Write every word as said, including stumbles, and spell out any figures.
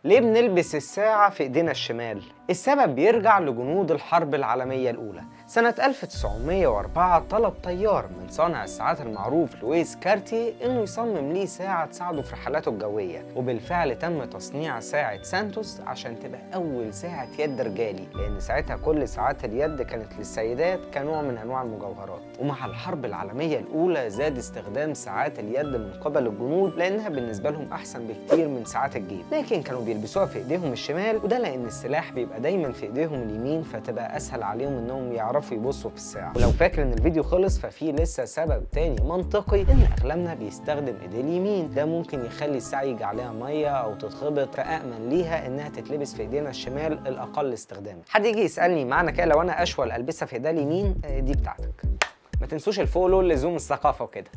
ليه بنلبس الساعة في ايدينا الشمال؟ السبب بيرجع لجنود الحرب العالمية الأولى. سنة ألف وتسعمية وأربعة طلب طيار من صانع الساعات المعروف لويس كارتيه إنه يصمم ليه ساعة تساعده في رحلاته الجوية، وبالفعل تم تصنيع ساعة سانتوس عشان تبقى أول ساعة يد رجالي، لأن ساعتها كل ساعات اليد كانت للسيدات كنوع من أنواع المجوهرات. ومع الحرب العالمية الأولى زاد استخدام ساعات اليد من قبل الجنود لأنها بالنسبة لهم أحسن بكتير من ساعات الجيب، لكن كانوا بيلبسوها في إيديهم الشمال، وده لأن السلاح بيبقى دايما في إيديهم اليمين، فتبقى أسهل عليهم إنهم يعرفوا يبصوا في الساعة. ولو فاكر إن الفيديو خلص، ففي لسه سبب تاني منطقي إن أغلبنا بيستخدم إيديه اليمين، ده ممكن يخلي الساعة يجي عليها مية أو تتخبط، فأأمن ليها إنها تتلبس في إيدينا الشمال الأقل استخداما. حد يجي يسألني معنى كده لو أنا أشول ألبسها في إيديا اليمين؟ دي بتاعتك. ما تنسوش الفولو لزوم الثقافة وكده.